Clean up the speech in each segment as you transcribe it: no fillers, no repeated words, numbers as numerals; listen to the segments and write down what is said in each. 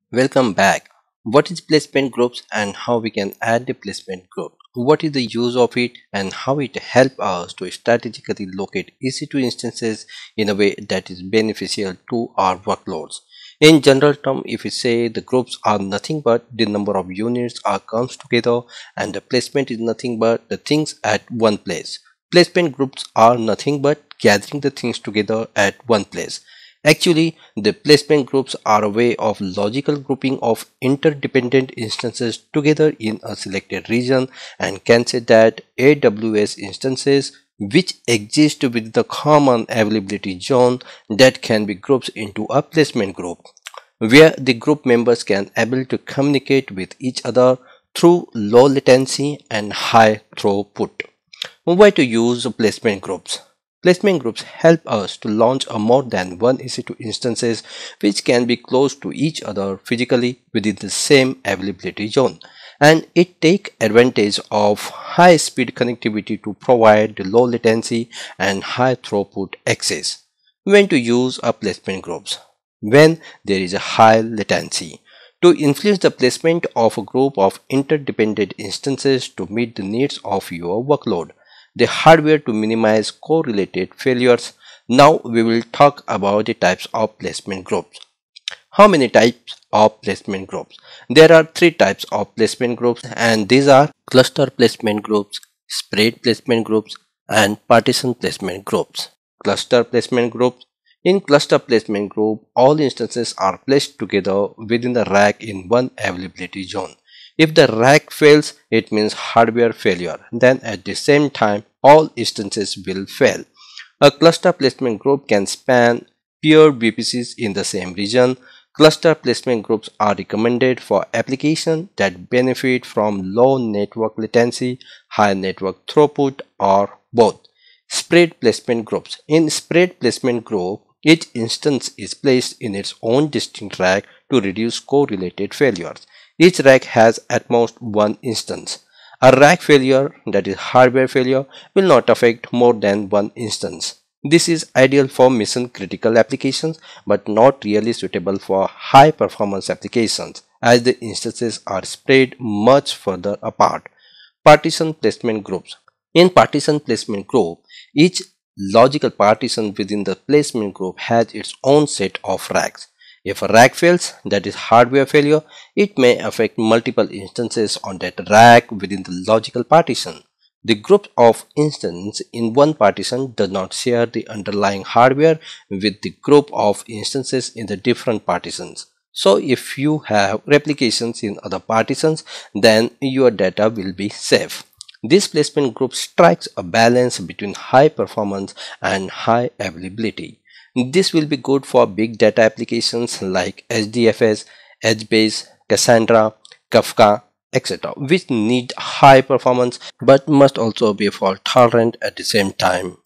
Welcome back. What is placement groups and how we can add the placement group? What is the use of it and how it helps us to strategically locate EC2 instances in a way that is beneficial to our workloads? In general term, if we say the groups are nothing but the number of units are comes together and the placement is nothing but the things at one place. Placement groups are nothing but gathering the things together at one place. Actually, the placement groups are a way of logical grouping of interdependent instances together in a selected region and can say that AWS instances which exist with the common availability zone that can be grouped into a placement group where the group members can able to communicate with each other through low latency and high throughput. Why to use placement groups? Placement groups help us to launch a more than one EC2 instances which can be close to each other physically within the same availability zone, and it take advantage of high speed connectivity to provide the low latency and high throughput access. When to use a placement groups? When there is a high latency. To influence the placement of a group of interdependent instances to meet the needs of your workload, the hardware to minimize correlated failures. Now we will talk about the types of placement groups. How many types of placement groups? There are three types of placement groups, and these are cluster placement groups, spread placement groups, and partition placement groups. Cluster placement groups. In cluster placement group, all instances are placed together within the rack in one availability zone. If the rack fails, it means hardware failure. Then at the same time, all instances will fail. A cluster placement group can span peer VPCs in the same region. Cluster placement groups are recommended for applications that benefit from low network latency, high network throughput, or both. Spread placement groups. In spread placement group, each instance is placed in its own distinct rack to reduce correlated failures. Each rack has at most one instance. A rack failure, that is hardware failure, will not affect more than one instance. This is ideal for mission critical applications but not really suitable for high performance applications as the instances are spread much further apart. Partition placement groups. In partition placement group, each logical partition within the placement group has its own set of racks. If a rack fails, that is hardware failure, it may affect multiple instances on that rack within the logical partition. The group of instances in one partition does not share the underlying hardware with the group of instances in the different partitions. So if you have replications in other partitions, then your data will be safe. This placement group strikes a balance between high performance and high availability. This will be good for big data applications like HDFS, HBase, Cassandra, Kafka, etc., which need high performance but must also be fault tolerant at the same time.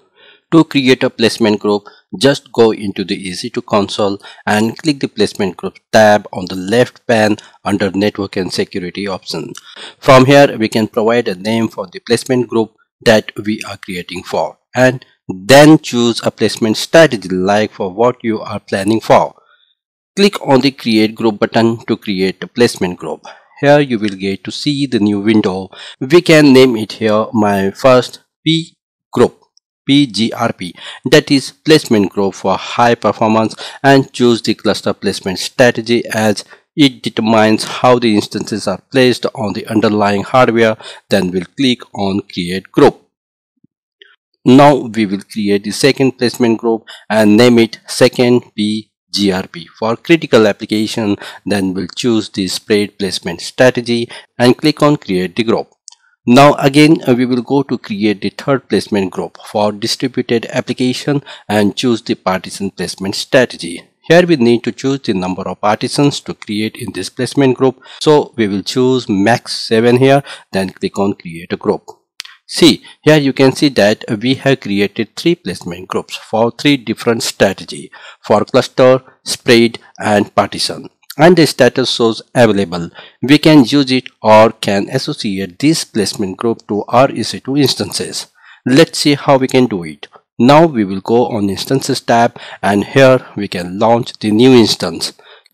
To create a placement group, just go into the EC2 console and click the placement group tab on the left pane under network and security option. From here, we can provide a name for the placement group that we are creating for, and then choose a placement strategy like for what you are planning for. Click on the create group button to create a placement group. Here you will get to see the new window. We can name it here my first P group, PGRP, that is placement group for high performance, and choose the cluster placement strategy as it determines how the instances are placed on the underlying hardware. Then we'll click on create group. Now we will create the second placement group and name it second PGRP for critical application. Then we'll choose the spread placement strategy and click on create the group. Now again we will go to create the third placement group for distributed application and choose the partition placement strategy. Here we need to choose the number of partitions to create in this placement group. So we will choose max 7 here, then click on create a group. See, here you can see that we have created 3 placement groups for 3 different strategies for cluster, spread and partition, and the status shows available. We can use it or can associate this placement group to our EC2 instances. Let's see how we can do it. Now we will go on instances tab, and here we can launch the new instance.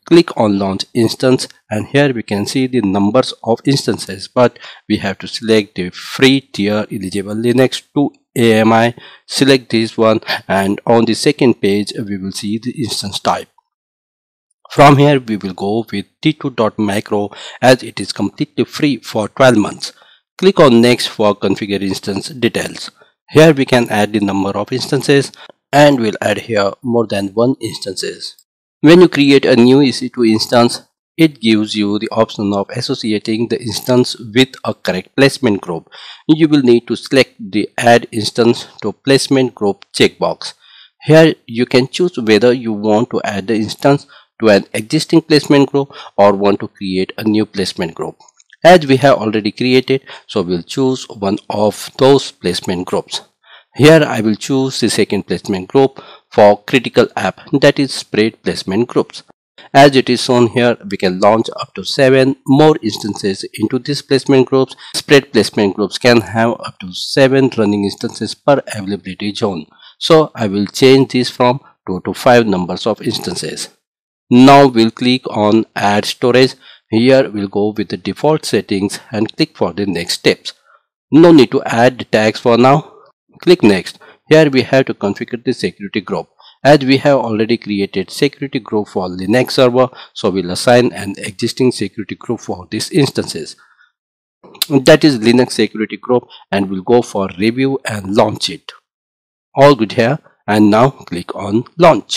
Click on launch instance, and here we can see the numbers of instances, but we have to select the free tier eligible Linux to AMI. Select this one, and on the second page we will see the instance type. From here we will go with T2.micro as it is completely free for 12 months. Click on next for configure instance details. Here we can add the number of instances, and we'll add here more than one instances. When you create a new EC2 instance, it gives you the option of associating the instance with a correct placement group. You will need to select the add instance to placement group checkbox. Here you can choose whether you want to add the instance to an existing placement group or want to create a new placement group. As we have already created, so we'll choose one of those placement groups. Here I will choose the second placement group for critical app, that is spread placement groups. As it is shown here, we can launch up to 7 more instances into these placement groups. Spread placement groups can have up to 7 running instances per availability zone. So I will change this from 2 to 5 numbers of instances. Now we'll click on add storage. Here we'll go with the default settings and click for the next steps. No need to add the tags for now. Click next. Here we have to configure the security group. As we have already created security group for Linux server, so we'll assign an existing security group for these instances. That is Linux security group, and we'll go for review and launch it. All good here, and now click on launch.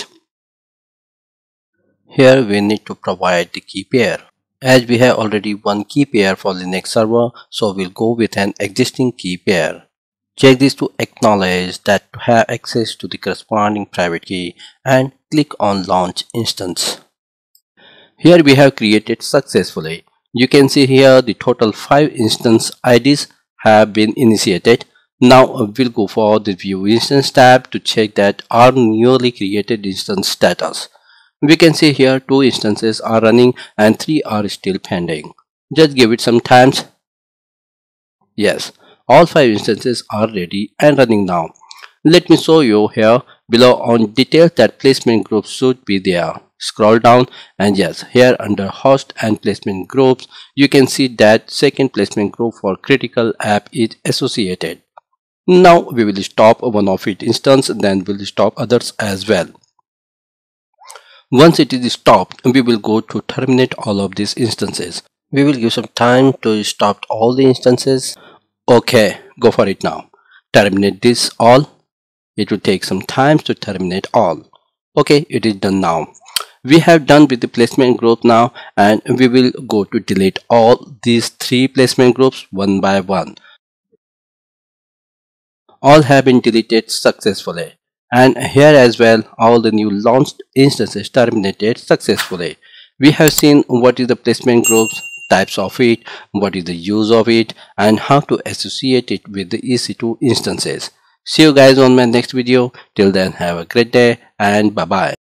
Here we need to provide the key pair. As we have already one key pair for Linux server, so we'll go with an existing key pair. Check this to acknowledge that to have access to the corresponding private key, and click on launch instance. Here we have created successfully. You can see here the total 5 instance IDs have been initiated. Now we'll go for the view instance tab to check that our newly created instance status. We can see here 2 instances are running and 3 are still pending. Just give it some time. Yes, all 5 instances are ready and running now. Let me show you here below on details that placement groups should be there. Scroll down, and yes, here under host and placement groups, you can see that second placement group for critical app is associated. Now we will stop one of its instance, then we'll stop others as well. Once it is stopped, we will go to terminate all of these instances. We will give some time to stop all the instances. Okay, go for it now. Terminate this all. It will take some time to terminate all. Okay, it is done now. We have done with the placement group now, and we will go to delete all these 3 placement groups one by one. All have been deleted successfully. And here as well, all the new launched instances terminated successfully. We have seen what is the placement groups, types of it, what is the use of it, and how to associate it with the EC2 instances. See you guys on my next video. Till then, have a great day and bye bye.